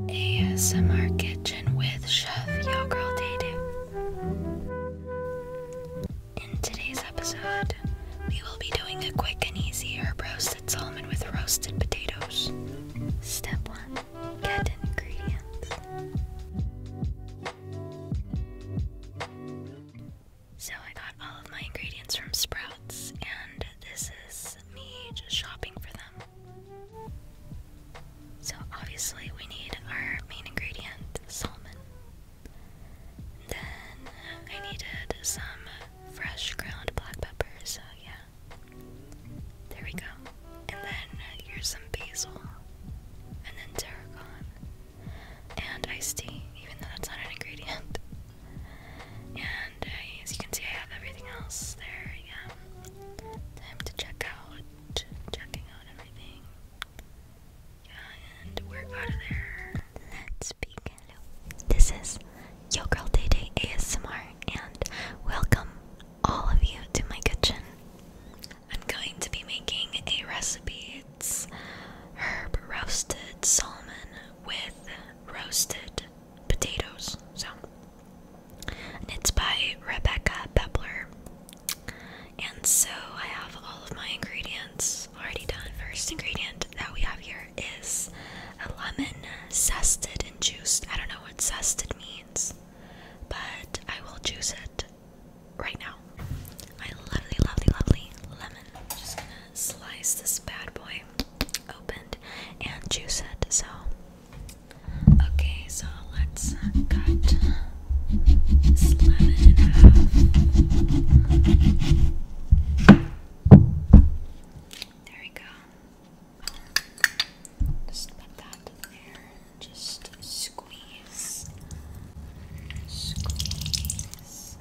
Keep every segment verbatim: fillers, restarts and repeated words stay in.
A S M R Kitchen with Chef Yo-Girl-Day-Day. In today's episode, we will be doing a quick and easy herb roasted salmon with roasted potatoes. Step one, get ingredients. So I got all of my ingredients from Sprouts, and this is me just shopping for them. So obviously we need our main ingredient, salmon. Then I needed some fresh ground black pepper, so yeah. There we go. And then here's some basil, and then tarragon, and iced tea, even though that's not an ingredient. And uh, as you can see, I have everything else there, yeah. Time to check out, checking out everything. Yeah, and we're out of there. Let's begin. This is Yo-Girl-Day-Day A S M R, and welcome all of you to my kitchen. I'm going to be making a recipe. It's herb roasted salmon with roasted potatoes. So, and it's by Rebecca Pepler. And so I have all of my ingredients already done. First ingredient that we have here is a lemon zested and juiced. I don't know what zested means, but I will juice it right now. My lovely, lovely, lovely lemon. I'm just gonna slice this bad boy open and juice it. So, okay, so let's cut this lemon in half. There we go. Just put that there. Just squeeze. Squeeze.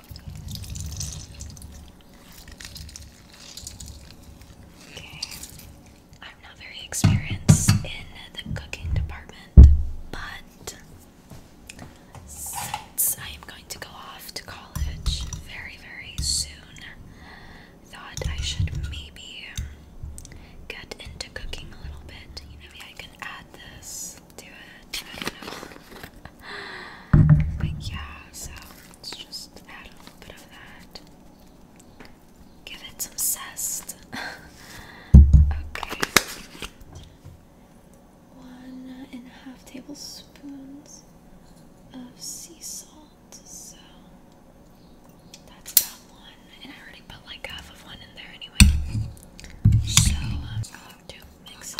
Okay. I'm not very experienced in the cooking department, but since I am going to go off to college very, very soon, thought I should maybe get into cooking a little bit. You know, maybe I can add this to it. I don't know. But yeah, so let's just add a little bit of that. Give it some zest. Okay. One and a half tablespoons of sea salt. So that's about one. And I already put like half of one in there anyway. So I'm going to mix it.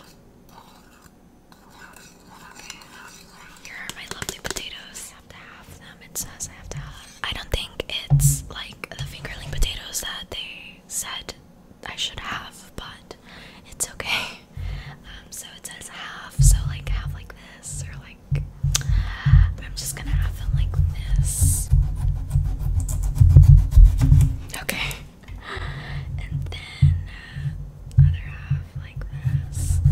Okay. Here are my lovely potatoes. I have to have them. It says I have to have. I don't think it's like the fingerling potatoes that they said I should have, but it's okay. Um, so it says half, so like half like this, or like I'm just gonna have them like this. Okay. And then uh, other half like this.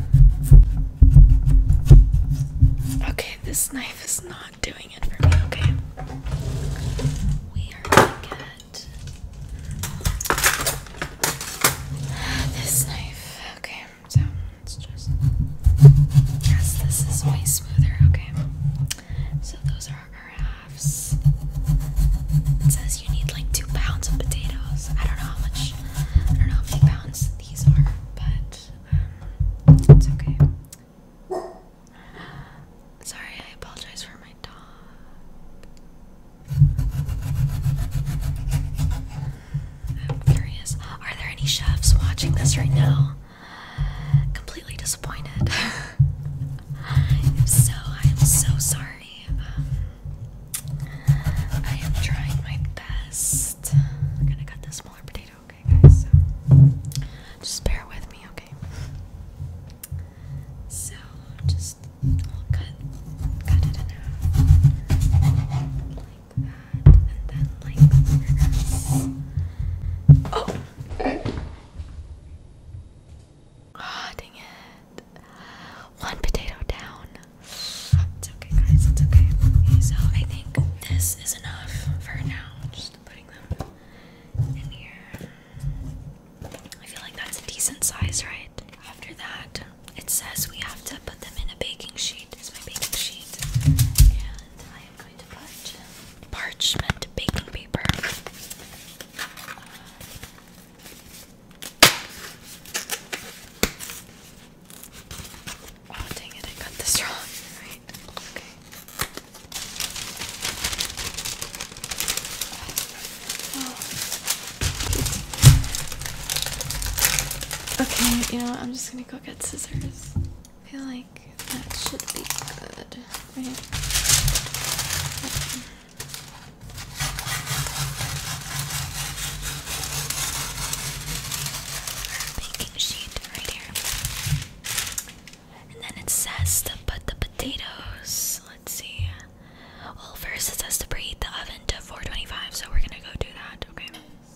Okay, this knife is not doing it for me, okay? We are gonna get this knife. Okay, so let's just, yes, this is way smoother, okay? So those are our halves. It says you need like two pounds of potatoes. I don't know how much, I don't know how many pounds these are, but um, it's okay. Sorry, I apologize for my dog. I'm curious, are there any chefs watching this right now? Completely disappointed. If so, I am so sorry. Um, I am trying my best. I'm gonna cut this smaller potato, okay, guys? So just bear with me, okay? So just we'll cut cut it in half like that, and then like this. Oh. you know what? I'm just gonna go get scissors. I feel like that should be good, right? Baking sheet right here. And then it says to put the potatoes. Let's see. Well, first it says to preheat the oven to four twenty-five, so we're gonna go do that, okay?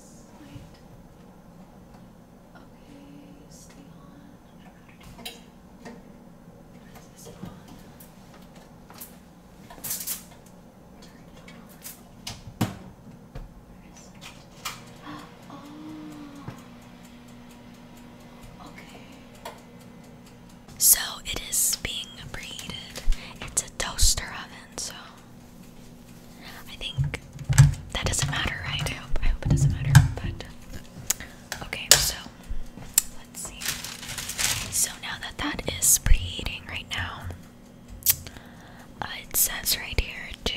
So it is being preheated. It's a toaster oven, so I think that doesn't matter, right? I hope I hope it doesn't matter. But okay, so let's see. So now that that is preheating right now, uh, it says right here to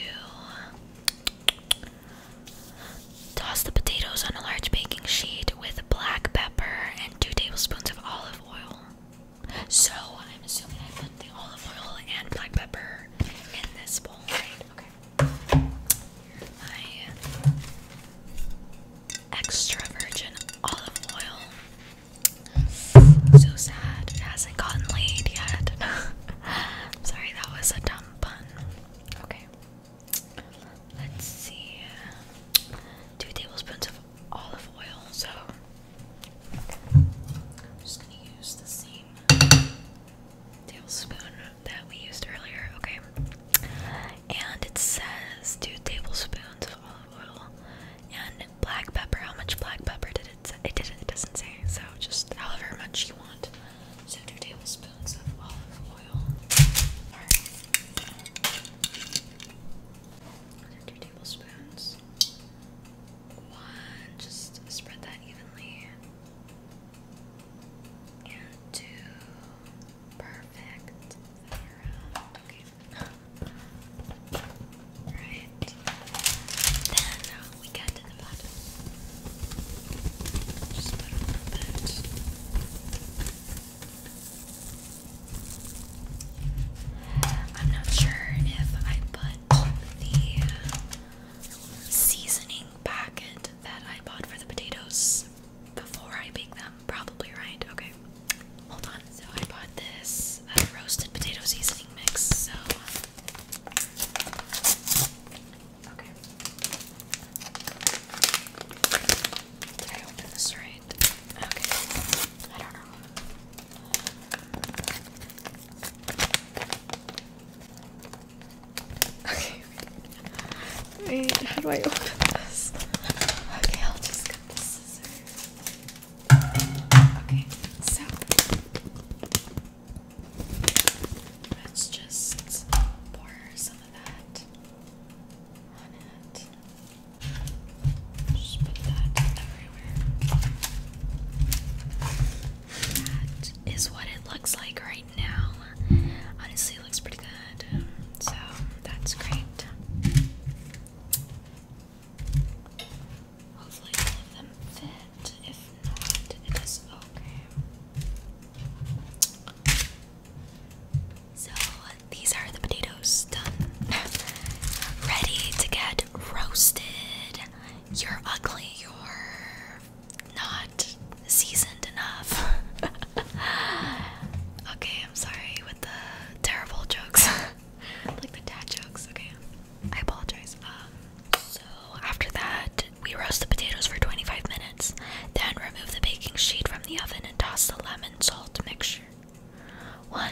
toss the potatoes on a large baking sheet with black pepper and two tablespoons of olive oil. So I'm assuming I put the olive oil and black pepper in this bowl, right? Okay. My extra virgin olive oil. So sad it hasn't gotten laid yet. I'm sorry, that was a dumb pun. Okay. Let's see. Two tablespoons of olive oil. So I'm just gonna use the same tablespoon that we used earlier, okay? And it says two tablespoons of olive oil and black pepper. How much black pepper did it say? It didn't, it doesn't say, so just however much you want. So two tablespoons of olive oil. Alright. Two tablespoons. One, just spread that evenly. And two. Perfect. Around. Okay. Right. Then we get to the bottom. Just put a little bit. I'm not sure if I put the seasoning packet that I bought for the potatoes before I bake them. Probably, right? Okay. Hold on. So I bought this uh, roasted potato seasoning mix. So okay. Did I open this right? Okay. I don't know. Okay. Wait, how do I open this? Okay, I'll just cut the scissors. Okay, so let's just pour some of that on it. Just put that everywhere. That is what it looks like right now. Honestly, it looks pretty good. So that's great. Hopefully all of them fit. If not, it is okay. So these are the potatoes done. Ready to get roasted. You're ugly. You're not seasoned enough. Okay, I'm sorry with the terrible jokes. Like the dad jokes. Okay, I apologize. Um, so after that, we roast the potatoes for twenty-five minutes. Then remove the baking sheet from the oven and toss the lemon salt mixture. What?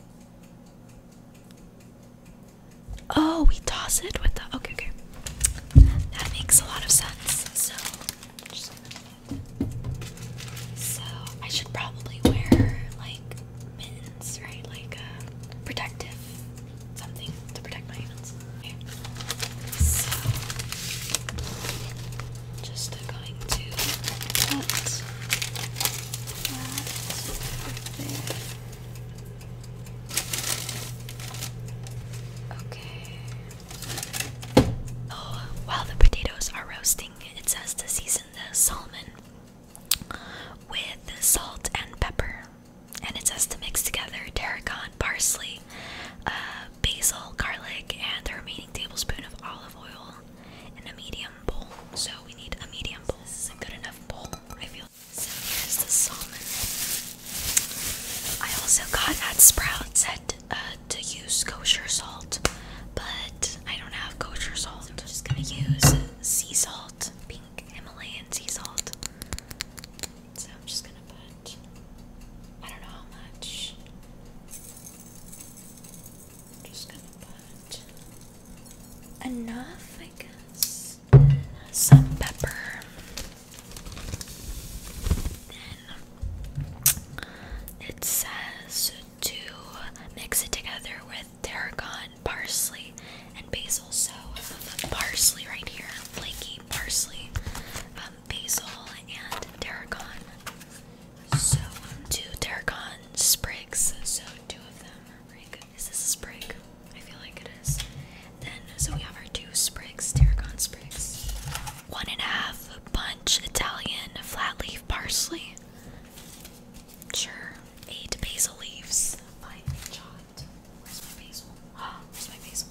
Oh, we toss it with the. Okay, okay. That makes a lot of sense. So, just so I should probably wear like mittens, right? Like uh, protective something to protect my hands. Okay. So, just going to put that there. Okay. Sprout said uh, to use kosher salt, but I don't have kosher salt. So I'm just gonna use sea salt, pink Himalayan sea salt. So I'm just gonna put, I don't know how much. I'm just gonna put enough, I guess. Some pepper. It says to mix it together with tarragon, parsley, and basil. So the parsley right here, flaky parsley, um, basil, and tarragon. So two tarragon sprigs. So two of them. Right? Is this a sprig? I feel like it is. Then so we have our two sprigs, tarragon sprigs. One and a half bunch Italian flat leaf parsley. Sure. Eight basil leaves. Finely chopped. Where's my basil? Oh, where's my basil?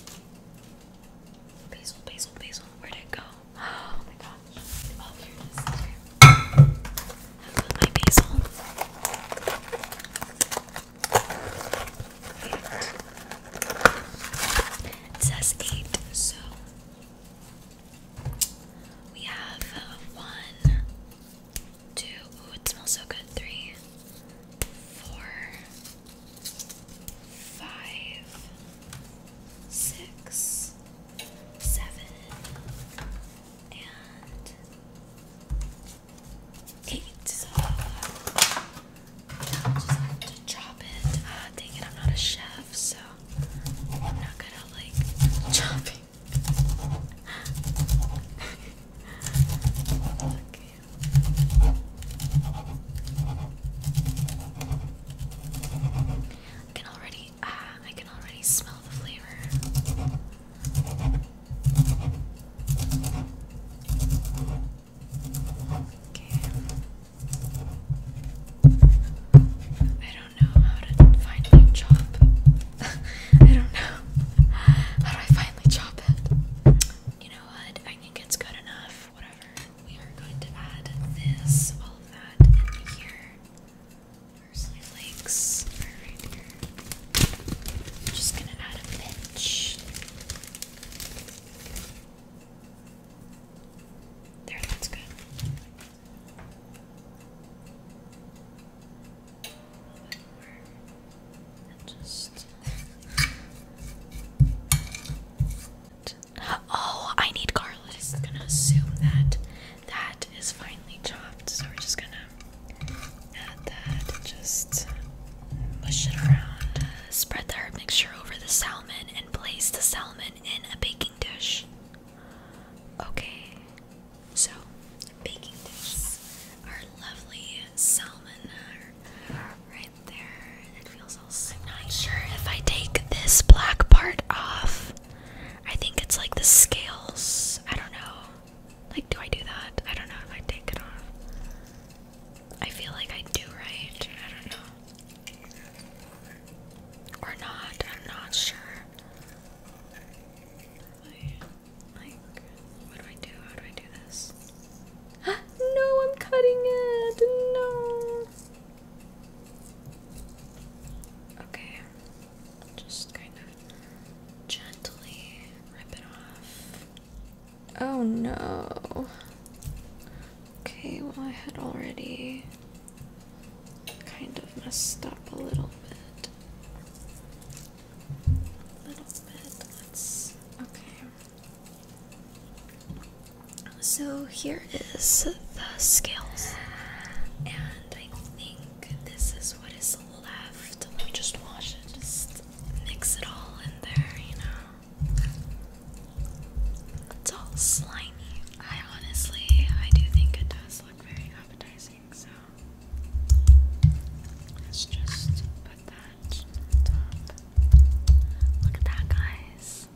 Basil, basil, basil. Where'd it go? Oh my gosh. Oh, here it is. Okay. I've got my basil. Eight. It says eight, so we have uh, one, two. Ooh, it smells so good. Three. Four, five, six, seven, and eight. So I'll just have to chop it. Ah, dang it, I'm not a chef, so I'm not good at like chopping. Okay. I can already, ah, I can already smell the flavor. Okay. I don't know how to finally chop. I don't know. How do I finally chop it? You know what? I think it's good enough. Whatever. We are going to add this, all of that in here. Parsley flakes are right here. I'm just gonna add a pinch. There, that's good. And just. Oh, I need garlic. It's gonna assume that that is finely chopped, so we're just gonna add that and just mush it around. Spread the herb mixture over the salmon and place the salmon in a baking dish. Okay, so baking dish. Our lovely salmon right there. It feels all sick. I'm not sure if I take this black part off. I think it's like the scales. I don't know. Like, do I do that? I don't know if I take it off. I feel like I do, right? I don't know. Or not. I'm not sure. Like, what do I do? How do I do this? No, I'm cutting it. No. Okay. Just kind of gently rip it off. Oh no. Okay, well, I had already kind of messed up a little bit. A little bit. Let's. Okay. So here is the scales. And I think this is what is left. Let me just wash it. Just mix it all in there, you know. It's all slimy. I honestly, I do think it does look very appetizing, so let's just put that on top. Look at that, guys.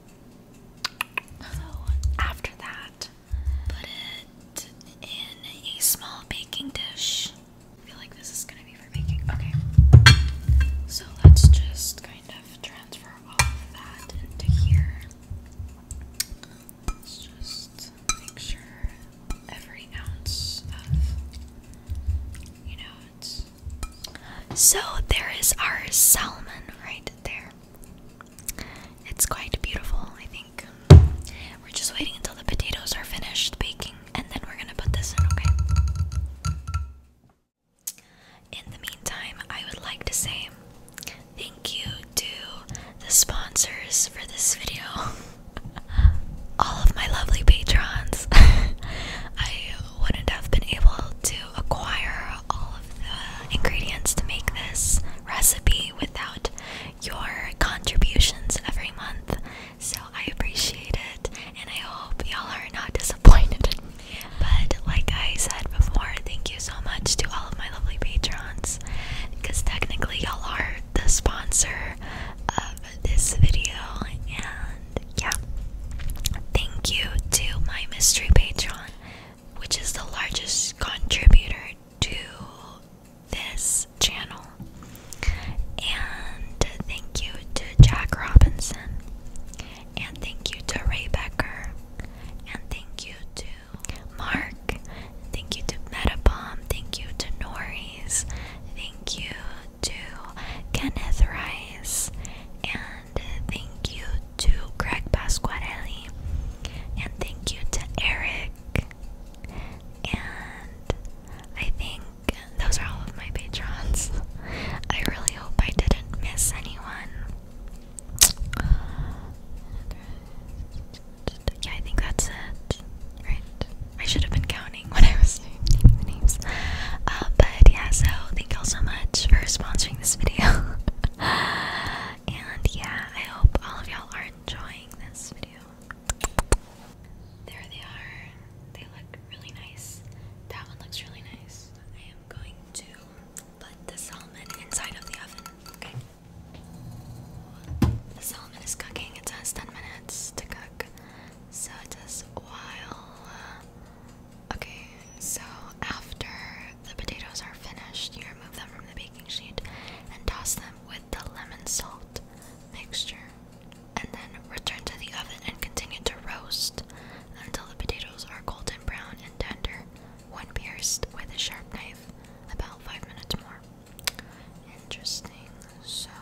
So after that, put it in a small baking dish. I feel like this is gonna be for baking. Okay. So let's just kind of transfer all of that into here. Let's just make sure every ounce of, you know, it's. So there is our salmon right there. It's quite beautiful, I think. We're just waiting until the potatoes are finished baking, and then we're gonna put this in, okay? In the meantime, I would like to say thank you to the sponsors for this video. All of my lovely patrons. I wouldn't have been able to acquire all of the ingredients to make this recipe without your contributions every month. So I appreciate it, and I hope y'all are not disappointed in me. But like I said before, thank you so much to all of my lovely patrons, because technically y'all are the sponsor of this video. And yeah, thank you to my mystery patron, which is the largest contributor to this channel. And thank you to Jack Robinson, and thank you to Ray Becker, and thank you to Mark, thank you to Metabomb, thank you to Norris, thank you to Kenneth Rice, and thank you to Greg Pasquarelli, and thank you to Eric, and I think those are all of my patrons. I really hope I didn't miss anyone. Yeah, I think that's it. Right? I should have been counting when I was naming the names. Uh, but yeah, so thank y'all so much for sponsoring this video. And yeah, I hope all of y'all are enjoying this video. There they are. They look really nice. That one looks really nice. I am going to put the salmon inside of the oven. Okay. The salmon is cooking. It says ten minutes to cook. So it says while. Uh, okay, so after the potatoes are finished, you remove them from the baking sheet and toss them with the lemon salt mixture. And then return to the oven and continue to roast until the potatoes are golden brown and tender when pierced with a sharp knife. About five minutes more. Interesting. So,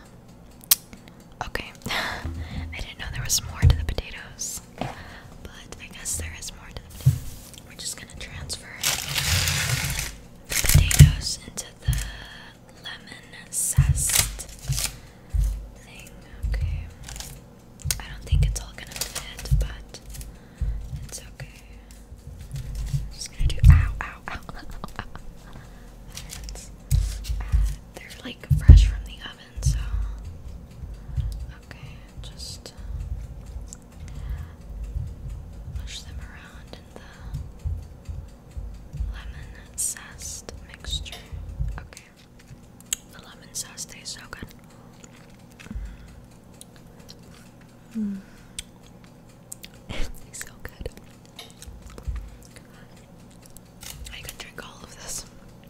okay. I didn't know there was more to the potatoes, but I guess there is more to the potatoes. We're just gonna transfer the potatoes into the lemon zest thing. Okay. I don't think it's all gonna fit, but it's okay. I'm just gonna do ow, ow, ow, ow, ow. And, uh, they're like fresh from the oven, so okay, just push them around in the lemon zest mixture. Okay, the lemon zest tastes so good. Mm. It tastes so good. I could drink all of this.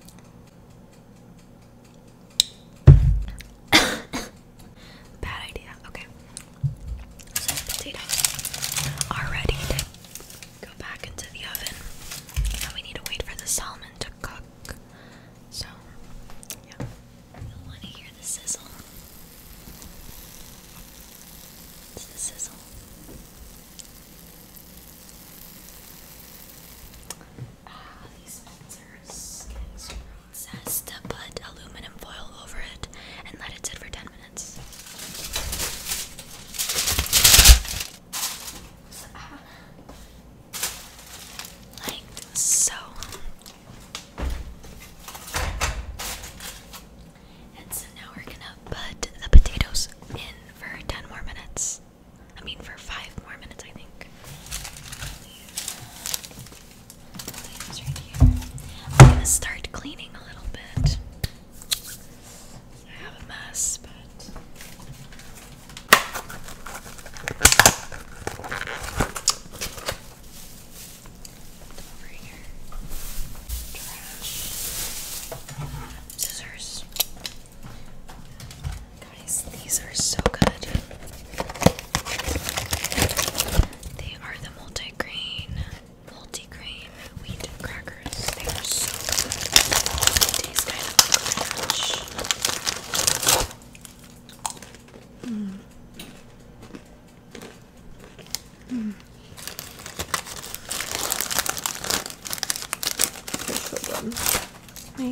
Bad idea. Okay. So the potatoes are ready to go back into the oven. Now we need to wait for the salmon to cook. So, yeah. You'll want to hear the sizzle. It's the sizzle. Ah, these pizzas getting so raw. It says to put aluminum foil over it and let it sit for ten minutes. So, ah, like so. And so now we're gonna put the potatoes in for ten more minutes. I mean,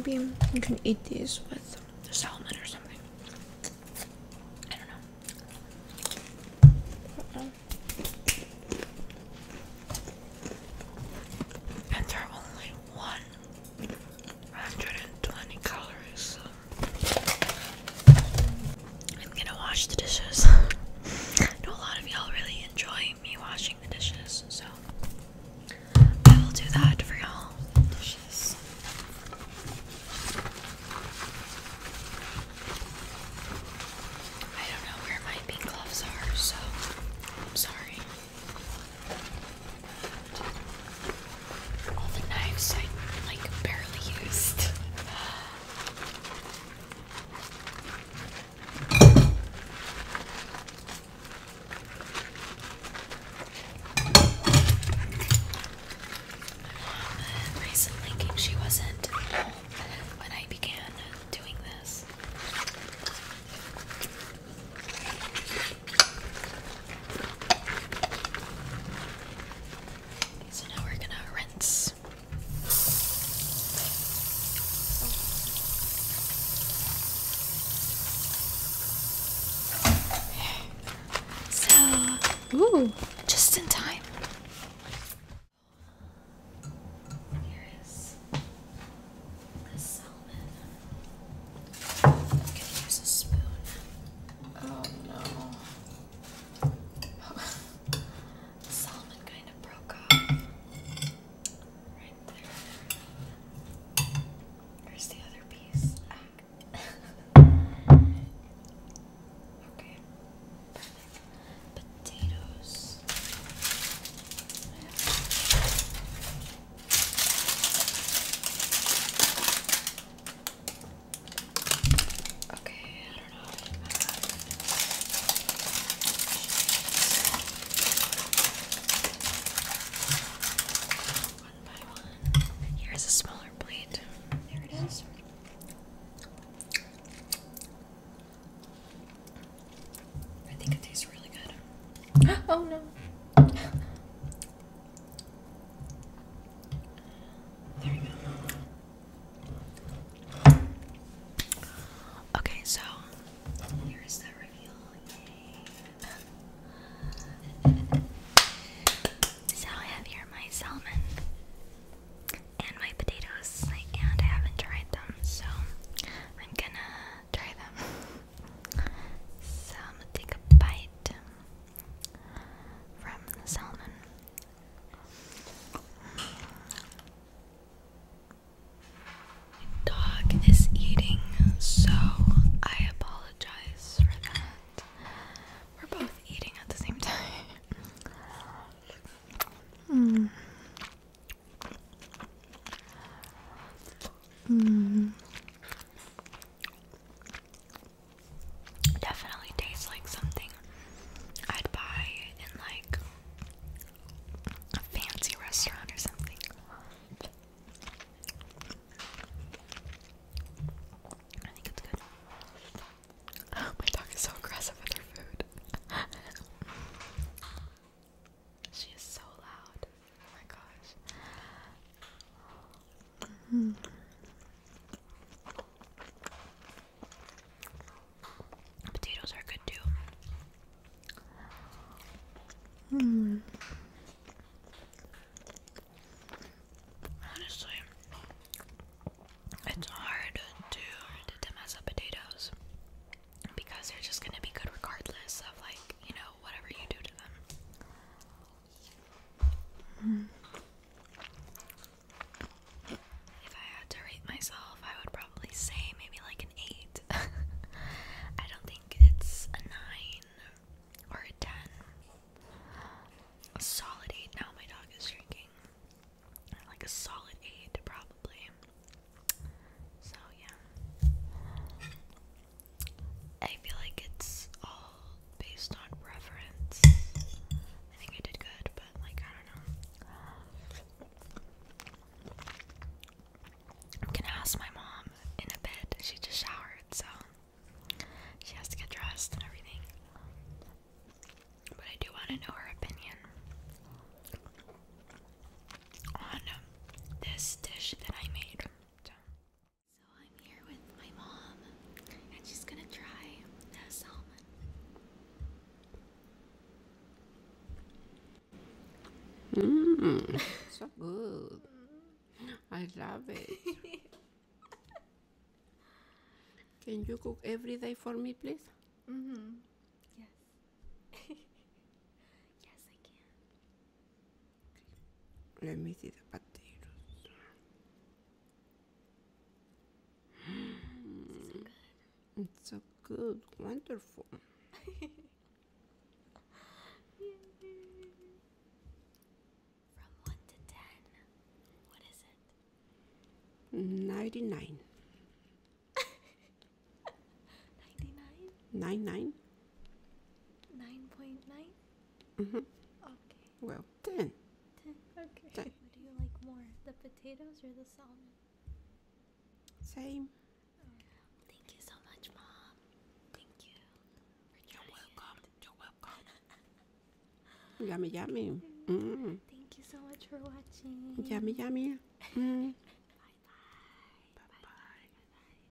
maybe you can eat these with the salmon or something. I don't know. Uh-uh. And they're only one hundred twenty calories. So I'm gonna wash the dishes. I know a lot of y'all really enjoy me washing the dishes, so I will do that for y'all. Dishes. I don't know where my pink gloves are, so I'm sorry. All the knives I like barely used. Recent thinking she wasn't home when I began doing this. So now we're gonna rinse. So, ooh, just in time. Here is the salmon. I'm gonna use a spoon. Oh no. The salmon kind of broke off. Right there. Where's the other piece? Okay. Perfect. Potatoes. Okay, I don't know. One by one. Here's a smaller plate. There it is. I think it tastes really good. Oh no. There you go. Okay, so here's the reveal. So I have here my salmon and my potatoes, and I haven't tried them, so I'm gonna try them. So I'm gonna take a bite from the salmon. My dog is eating, so I apologize for that. We're both eating at the same time. Mm. Mm. Definitely tastes like something I'd buy in like a fancy restaurant or something. I think it's good. My dog is so aggressive with her food. She is so loud. Oh my gosh. Mm. Potatoes are good too. Hmm. Honestly, it's hard to, to mess up potatoes because they're just gonna be good regardless of, like, you know, whatever you do to them. Mm. If I had to rate myself, I would probably say maybe like an eight. I don't think it's a nine or a ten. A solid eight. Now my dog is drinking. Like a solid eight, probably. So yeah. I feel like it's all based on preference. I think I did good, but like, I don't know. I'm gonna ask my mom in a bit. She just showered, so she has to get dressed and everything. But I do want to know her opinion on this dish that I made. So, Mmm, so good. I love it. Can you cook every day for me, please? Mm-hmm. Yes. Yes, I can. Let me see the potatoes. This is so good. It's so good, wonderful. From one to ten, what is it? ninety-nine. Ninety-nine. ninety-nine? Nine point nine. Mm-hmm. Okay. Well, ten. Ten. Okay. Ten. What do you like more, the potatoes or the salmon? Same. Thank you so much, Mom. Thank you for You're trying welcome. it. You're welcome. Yummy, yummy. Mm. Thank you so much for watching. Yummy, yummy. Mm.